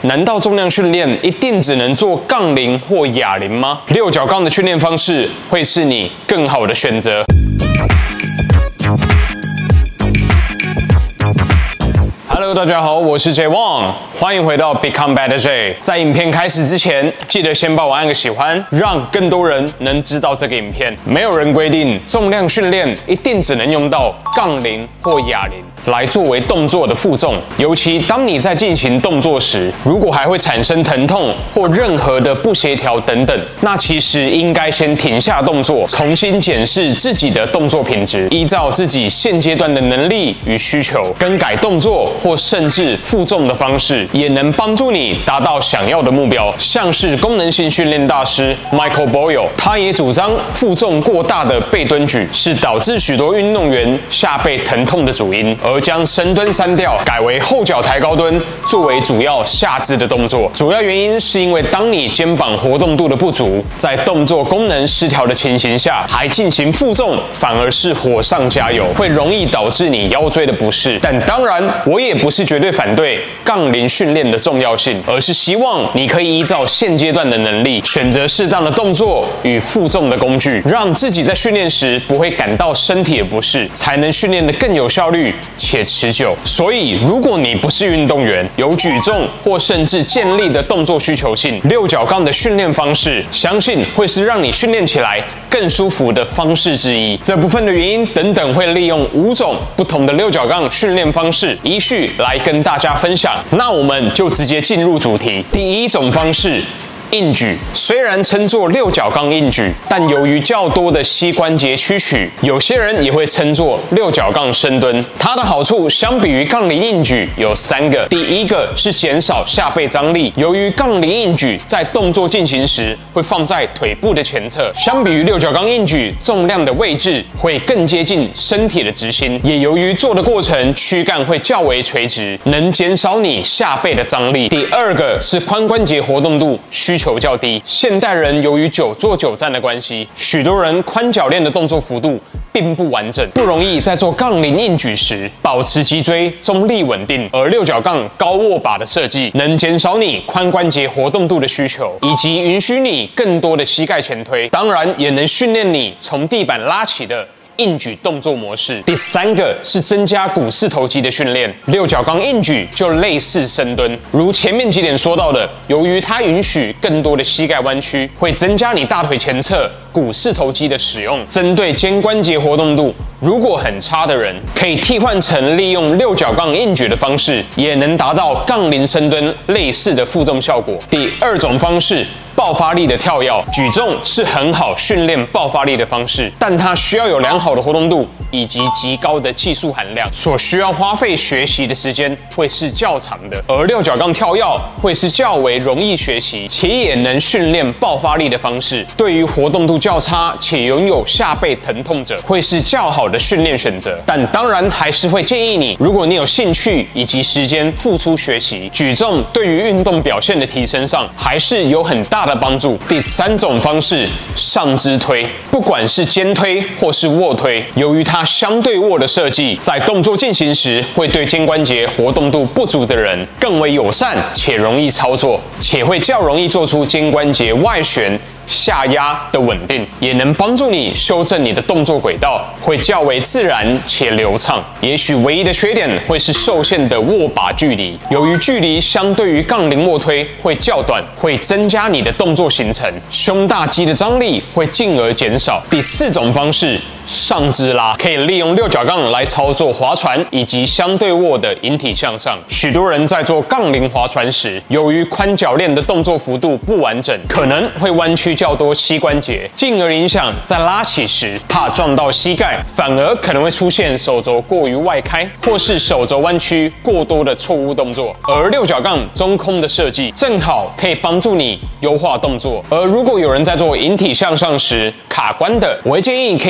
难道重量训练一定只能做杠铃或哑铃吗？六角杠的训练方式会是你更好的选择。Hello， 大家好，我是 Jay Wang， 欢迎回到 Become Better Jay。在影片开始之前，记得先帮我按个喜欢，让更多人能知道这个影片。没有人规定重量训练一定只能用到杠铃或哑铃来作为动作的负重，尤其当你在进行动作时，如果还会产生疼痛或任何的不协调等等，那其实应该先停下动作，重新检视自己的动作品质，依照自己现阶段的能力与需求，更改动作或甚至负重的方式，也能帮助你达到想要的目标。像是功能性训练大师 Michael Boyle， 他也主张负重过大的背蹲举是导致许多运动员下背疼痛的主因，而将深蹲删掉，改为后脚抬高蹲作为主要下肢的动作。主要原因是因为当你肩膀活动度的不足，在动作功能失调的情形下，还进行负重，反而是火上加油，会容易导致你腰椎的不适。但当然，我也不是绝对反对杠铃训练的重要性，而是希望你可以依照现阶段的能力，选择适当的动作与负重的工具，让自己在训练时不会感到身体的不适，才能训练得更有效率且持久。所以，如果你不是运动员，有举重或甚至健力的动作需求性，六角杠的训练方式，相信会是让你训练起来更舒服的方式之一。这部分的原因等等会利用5种不同的六角杠训练方式，依序来跟大家分享。那我们就直接进入主题。第一种方式，硬举。虽然称作六角杠硬举，但由于较多的膝关节屈曲，有些人也会称作六角杠深蹲。它的好处相比于杠铃硬举有3个。第一个是减少下背张力，由于杠铃硬举在动作进行时会放在腿部的前侧，相比于六角杠硬举，重量的位置会更接近身体的直心，也由于做的过程躯干会较为垂直，能减少你下背的张力。第二个是髋关节活动度需求较低。现代人由于久坐久站的关系，许多人髋铰链的动作幅度并不完整，不容易在做杠铃硬举时保持脊椎中立稳定。而六角杠高握把的设计，能减少你髋关节活动度的需求，以及允许你更多的膝盖前推，当然也能训练你从地板拉起的硬举动作模式。第3个是增加股四头肌的训练。六角杠硬举就类似深蹲，如前面几点说到的，由于它允许更多的膝盖弯曲，会增加你大腿前侧股四头肌的使用。针对肩关节活动度如果很差的人，可以替换成利用六角杠硬举的方式，也能达到杠铃深蹲类似的负重效果。第2种方式，爆发力的跳跃。举重是很好训练爆发力的方式，但它需要有良好的活动度以及极高的技术含量，所需要花费学习的时间会是较长的。而六角杠跳跃会是较为容易学习且也能训练爆发力的方式，对于活动度较差且拥有下背疼痛者，会是较好的训练选择。但当然还是会建议你，如果你有兴趣以及时间付出学习，举重对于运动表现的提升上还是有很大的帮助。第3种方式，上肢推。不管是肩推或是卧推，由于它相对握的设计，在动作进行时会对肩关节活动度不足的人更为友善且容易操作，且会较容易做出肩关节外旋下压的稳定，也能帮助你修正你的动作轨道，会较为自然且流畅。也许唯一的缺点会是受限的握把距离，由于距离相对于杠铃卧推会较短，会增加你的动作行程，胸大肌的张力会进而减少。第4种方式，上肢拉。可以利用六角杠来操作划船以及相对握的引体向上。许多人在做杠铃划船时，由于髋铰链的动作幅度不完整，可能会弯曲较多膝关节，进而影响在拉起时怕撞到膝盖，反而可能会出现手肘过于外开或是手肘弯曲过多的错误动作。而六角杠中空的设计正好可以帮助你优化动作。而如果有人在做引体向上时卡关的，我会建议可以试试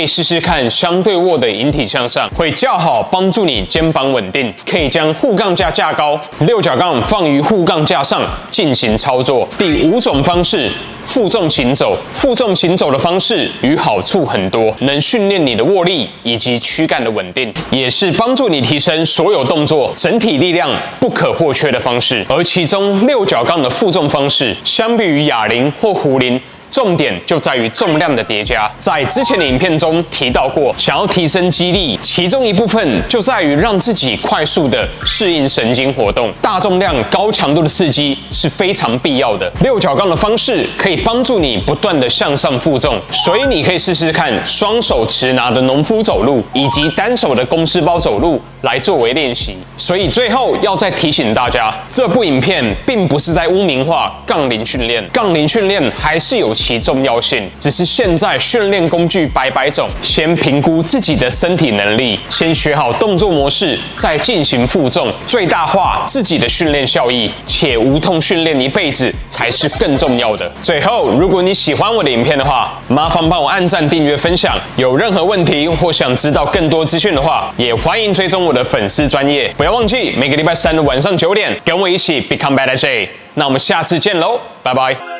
看相对握的引体向上，会较好帮助你肩膀稳定。可以将护杠架架高，六角杠放于护杠架上进行操作。第5种方式，负重行走。负重行走的方式与好处很多，能训练你的握力以及躯干的稳定，也是帮助你提升所有动作整体力量不可或缺的方式。而其中六角杠的负重方式，相比于哑铃或壶铃，重点就在于重量的叠加。在之前的影片中提到过，想要提升肌力，其中一部分就在于让自己快速的适应神经活动。大重量、高强度的刺激是非常必要的。六角杠的方式可以帮助你不断的向上负重，所以你可以试试看双手持拿的农夫走路，以及单手的公事包走路来作为练习。所以最后要再提醒大家，这部影片并不是在污名化杠铃训练，杠铃训练还是有其重要性，只是现在训练工具百百种，先评估自己的身体能力，先学好动作模式，再进行负重，最大化自己的训练效益，且无痛训练一辈子才是更重要的。最后，如果你喜欢我的影片的话，麻烦帮我按赞、订阅、分享。有任何问题或想知道更多资讯的话，也欢迎追踪我的粉丝专页。不要忘记每个礼拜3的晚上9点，跟我一起 Become Better J。那我们下次见喽，拜拜。